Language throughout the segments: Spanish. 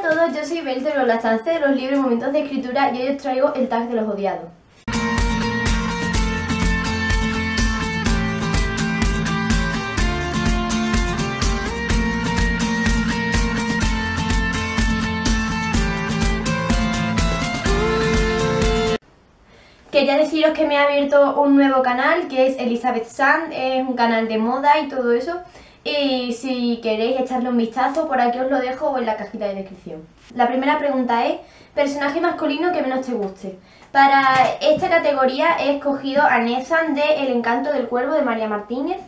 todos, yo soy Bel de los Lactantes de los libros y momentos de escritura y hoy os traigo el tag de los odiados. Quería deciros que me he abierto un nuevo canal que es Elizabeth Sand, es un canal de moda y todo eso. Y si queréis echarle un vistazo, por aquí os lo dejo o en la cajita de descripción. La primera pregunta es, personaje masculino que menos te guste. Para esta categoría he escogido a Nathan de El encanto del cuervo de María Martínez.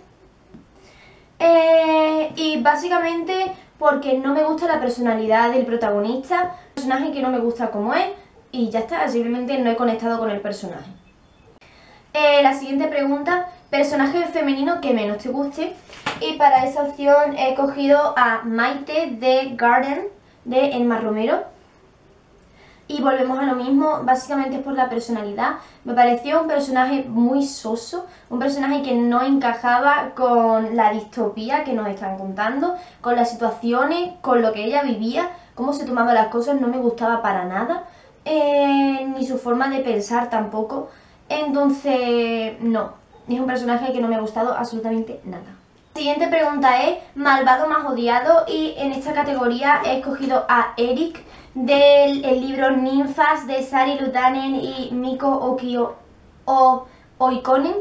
Y básicamente porque no me gusta la personalidad del protagonista, un personaje que no me gusta como es y ya está, simplemente no he conectado con el personaje. La siguiente pregunta, personaje femenino que menos te guste. Y para esa opción he cogido a Maite de Garden de Emma Romero. Y volvemos a lo mismo, básicamente es por la personalidad. Me pareció un personaje muy soso, un personaje que no encajaba con la distopía que nos están contando, con las situaciones, con lo que ella vivía, cómo se tomaba las cosas, no me gustaba para nada, ni su forma de pensar tampoco. Entonces, no, es un personaje que no me ha gustado absolutamente nada. La siguiente pregunta es, malvado más odiado, y en esta categoría he escogido a Eric del libro Ninfas de Sari Lutanen y Miko Oikonen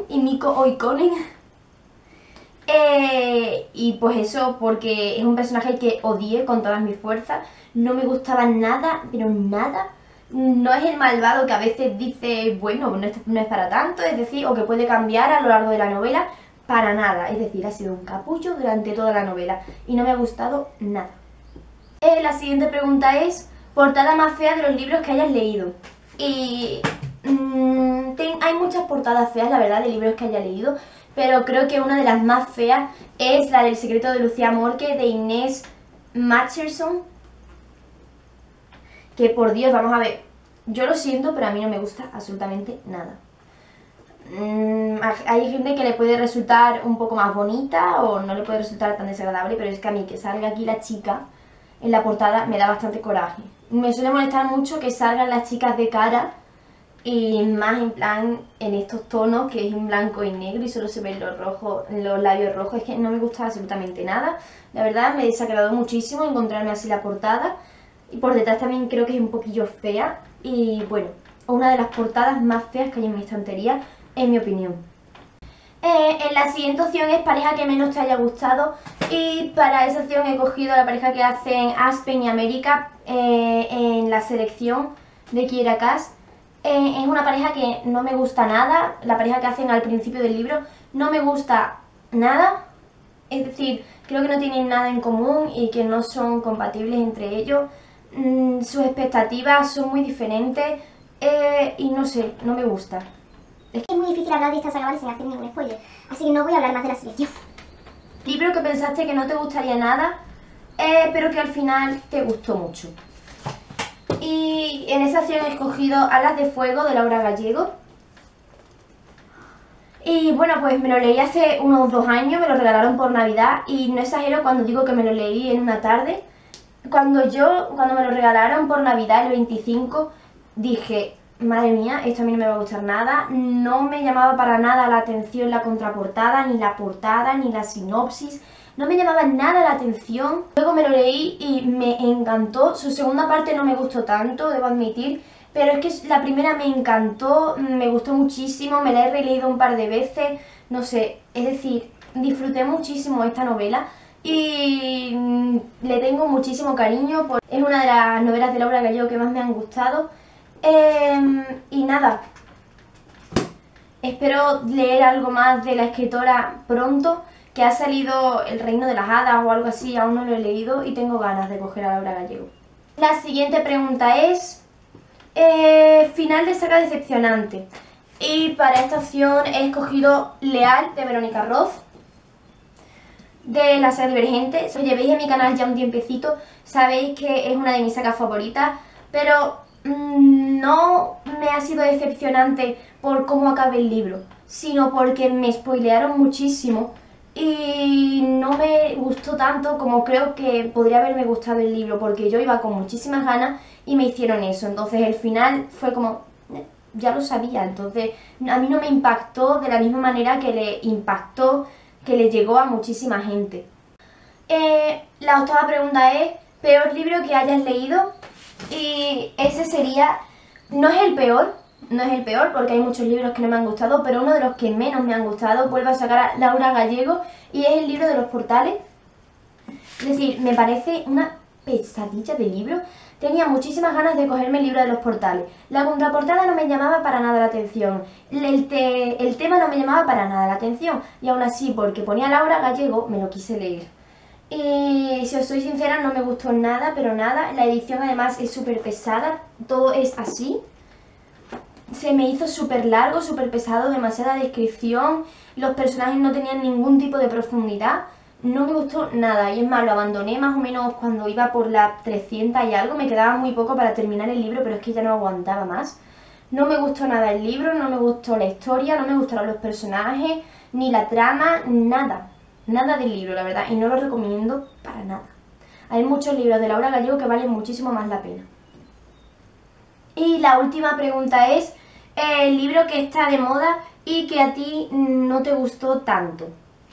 y pues eso, porque es un personaje que odié con todas mis fuerzas, no me gustaba nada, pero nada. No es el malvado que a veces dice, bueno, no es para tanto, es decir, o que puede cambiar a lo largo de la novela, para nada. Es decir, ha sido un capullo durante toda la novela y no me ha gustado nada. La siguiente pregunta es, portada más fea de los libros que hayas leído. Y hay muchas portadas feas, la verdad, de libros que haya leído, pero creo que una de las más feas es la del secreto de Lucía Morque de Inés Matcherson. Que por Dios, vamos a ver, yo lo siento, pero a mí no me gusta absolutamente nada. Hay gente que le puede resultar un poco más bonita o no le puede resultar tan desagradable, pero es que a mí que salga aquí la chica en la portada me da bastante coraje. Me suele molestar mucho que salgan las chicas de cara y más en plan en estos tonos que es en blanco y negro y solo se ven los labios rojos. Es que no me gusta absolutamente nada. La verdad me desagradó muchísimo encontrarme así la portada. Y por detrás también creo que es un poquillo fea. Y bueno, una de las portadas más feas que hay en mi estantería, en mi opinión. En la siguiente opción es pareja que menos te haya gustado. Y para esa opción he cogido a la pareja que hacen Aspen y América en la selección de Kiera Cass. Es una pareja que no me gusta nada. La pareja que hacen al principio del libro no me gusta nada. Es decir, creo que no tienen nada en común y que no son compatibles entre ellos. Sus expectativas son muy diferentes y no sé, no me gusta. Es muy difícil hablar de esta saga sin hacer ningún spoiler, así que no voy a hablar más de la selección. Libro que pensaste que no te gustaría nada, pero que al final te gustó mucho. Y en esa opción he escogido Alas de Fuego de Laura Gallego. Y bueno, pues me lo leí hace unos 2 años, me lo regalaron por Navidad y no exagero cuando digo que me lo leí en una tarde. Cuando me lo regalaron por Navidad el 25, dije, madre mía, esto a mí no me va a gustar nada. No me llamaba para nada la atención la contraportada, ni la portada, ni la sinopsis. No me llamaba nada la atención. Luego me lo leí y me encantó. Su segunda parte no me gustó tanto, debo admitir. Pero es que la primera me encantó, me gustó muchísimo, me la he releído un par de veces. No sé, es decir, disfruté muchísimo esta novela. Y le tengo muchísimo cariño, es una de las novelas de Laura Gallego que más me han gustado. Y nada, espero leer algo más de la escritora pronto, que ha salido El reino de las hadas o algo así, aún no lo he leído y tengo ganas de coger a Laura Gallego. La siguiente pregunta es, final de saga decepcionante. Y para esta opción he escogido Leal de Verónica Roth, de la saga Divergente. Si os llevéis en mi canal ya un tiempecito, sabéis que es una de mis sagas favoritas, pero no me ha sido decepcionante por cómo acabe el libro, sino porque me spoilearon muchísimo y no me gustó tanto como creo que podría haberme gustado el libro, porque yo iba con muchísimas ganas y me hicieron eso. Entonces el final fue como, ya lo sabía, entonces a mí no me impactó de la misma manera que le impactó, que le llegó a muchísima gente. La octava pregunta es, ¿peor libro que hayas leído? Y ese sería, no es el peor porque hay muchos libros que no me han gustado, pero uno de los que menos me han gustado, vuelvo a sacar a Laura Gallego, y es el libro de los portales. Es decir, me parece una pesadilla de libro. Tenía muchísimas ganas de cogerme el libro de los portales. La contraportada no me llamaba para nada la atención. El tema no me llamaba para nada la atención. Y aún así, porque ponía Laura Gallego, me lo quise leer. Y si os soy sincera, no me gustó nada, pero nada. La edición además es súper pesada, todo es así. Se me hizo súper largo, súper pesado, demasiada descripción. Los personajes no tenían ningún tipo de profundidad. No me gustó nada, y es más, lo abandoné más o menos cuando iba por las 300 y algo. Me quedaba muy poco para terminar el libro, pero es que ya no aguantaba más. No me gustó nada el libro, no me gustó la historia, no me gustaron los personajes, ni la trama, nada. Nada del libro, la verdad, y no lo recomiendo para nada. Hay muchos libros de Laura Gallego que valen muchísimo más la pena. Y la última pregunta es, el libro que está de moda y que a ti no te gustó tanto.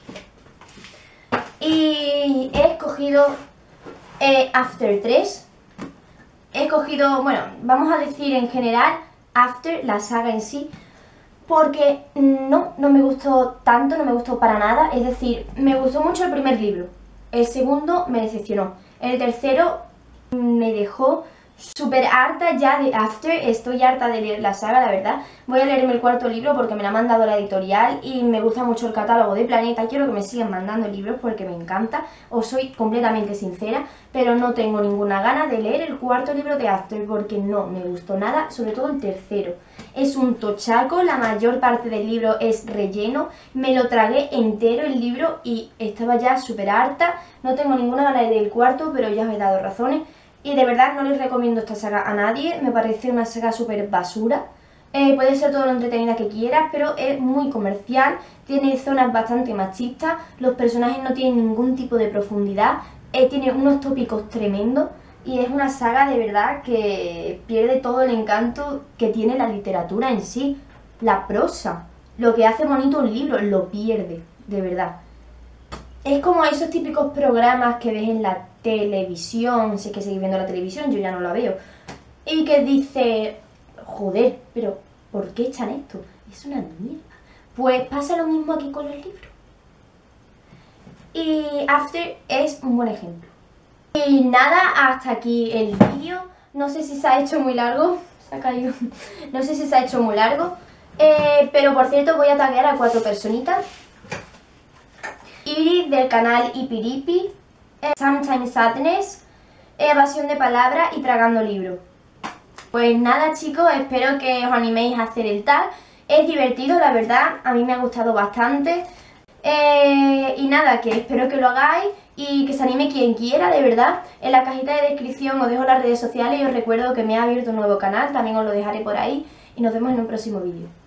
Y he escogido After 3. He escogido, bueno, vamos a decir en general After, la saga en sí, porque no me gustó tanto, no me gustó para nada. Es decir, me gustó mucho el primer libro, el segundo me decepcionó, el tercero me dejó súper harta ya de After. Estoy harta de leer la saga, la verdad. Voy a leerme el cuarto libro porque me lo ha mandado la editorial y me gusta mucho el catálogo de Planeta. Quiero que me sigan mandando libros porque me encanta, os soy completamente sincera, pero no tengo ninguna gana de leer el cuarto libro de After porque no me gustó nada, sobre todo el tercero. Es un tochaco, la mayor parte del libro es relleno, me lo tragué entero el libro y estaba ya súper harta. No tengo ninguna gana de leer el cuarto, pero ya os he dado razones. Y de verdad no les recomiendo esta saga a nadie, me parece una saga súper basura. Puede ser todo lo entretenida que quieras, pero es muy comercial, tiene zonas bastante machistas, los personajes no tienen ningún tipo de profundidad, tiene unos tópicos tremendos y es una saga de verdad que pierde todo el encanto que tiene la literatura en sí. La prosa, lo que hace bonito un libro, lo pierde, de verdad. Es como esos típicos programas que ves en la televisión, sé que seguís viendo la televisión, yo ya no la veo, y que dice, joder, pero ¿por qué echan esto? Es una mierda. Pues pasa lo mismo aquí con los libros. Y After es un buen ejemplo. Y nada, hasta aquí el vídeo. No sé si se ha hecho muy largo, se ha caído, no sé si se ha hecho muy largo, pero por cierto voy a taguear a 4 personitas. Iris del canal Ipiripi, Sometimes Sadness, Evasión de Palabras y Tragando Libros. Pues nada chicos, espero que os animéis a hacer el tag. Es divertido, la verdad, a mí me ha gustado bastante. Y nada, que espero que lo hagáis y que se anime quien quiera, de verdad. En la cajita de descripción os dejo las redes sociales y os recuerdo que me ha abierto un nuevo canal, también os lo dejaré por ahí. Y nos vemos en un próximo vídeo.